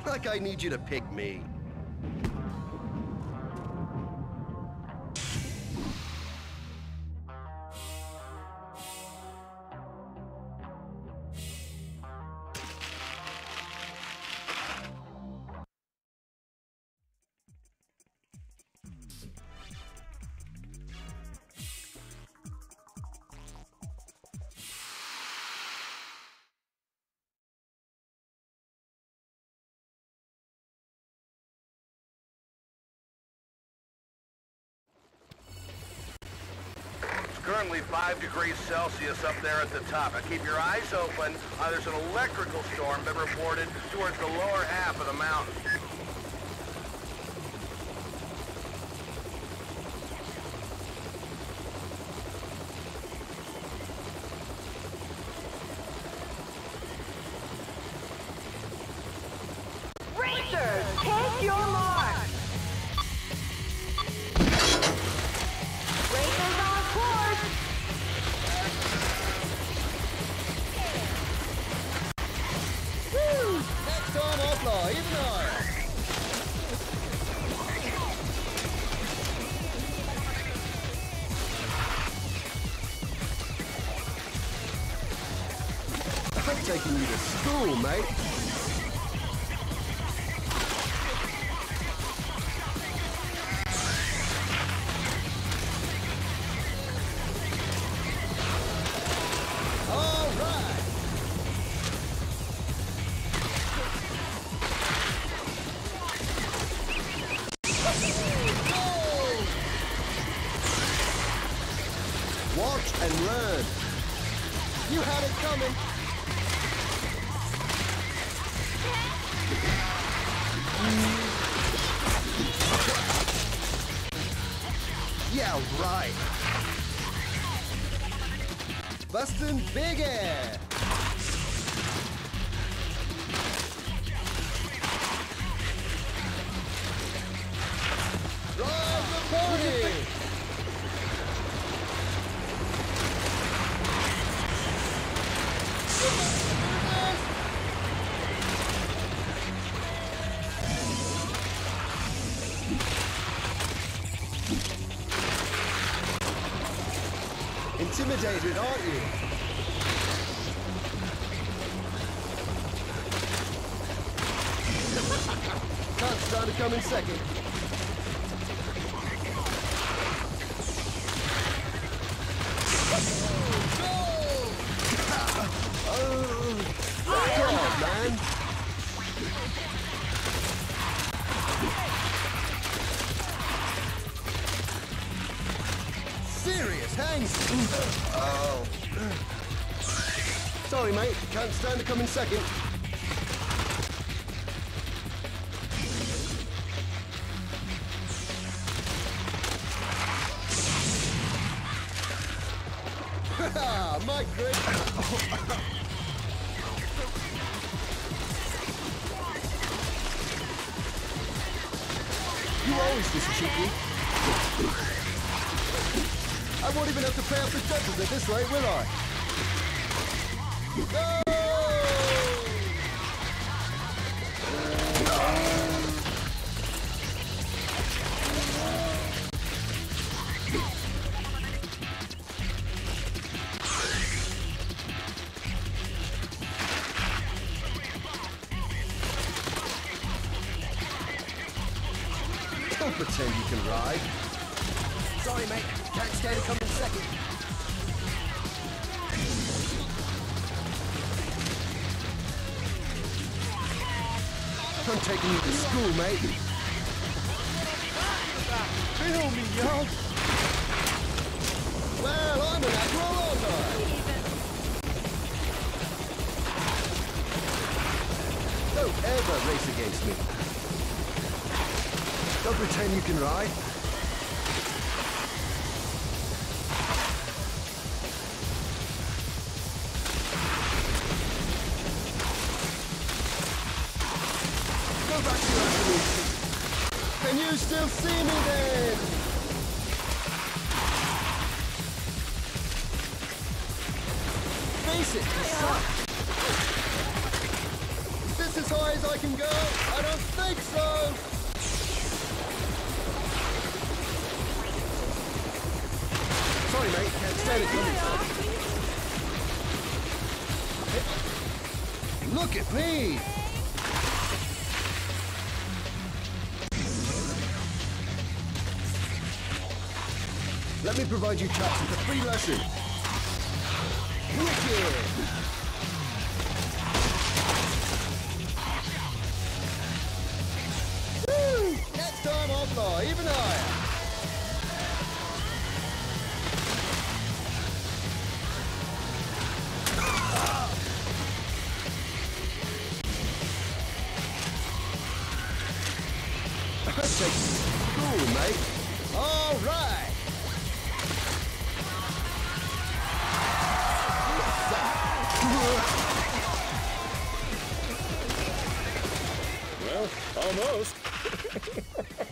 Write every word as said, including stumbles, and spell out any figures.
like I need you to pick me. Currently five degrees Celsius up there at the top. Now keep your eyes open. Uh, there's an electrical storm been reported towards the lower half of the mountain. Racers, take your mark! Racers on course! Woo! Next time I'll fly even higher. I'm taking you to school, mate. Watch and learn. You had it coming. Yeah, right. Bustin' big air. Drive the party. Intimidated, aren't you? Can't stand to come in second. Oh, come on, man. Serious, hangs. Oh. Sorry, mate. Can't stand to come in second. My great. You always this cheeky. I won't even have to pay off the judges at this rate, will I? No! Don't pretend you can ride. Sorry, mate. Can't stay to come in second. I'm taking you to school, mate. Feel me, y'all. Well, I'm an admiral, aren't I? Don't ever race against me. Don't pretend you can ride. Go back to your Emulation. Can you still see me then? Face it, you suck. This this as high as I can go? I don't think so. Sorry, mate. Can't stand it coming. Look at me. Let me provide you chaps with a free lesson. Wicked! Woo! Next time I'll fly even higher. That's cool, mate. All right. Well, almost.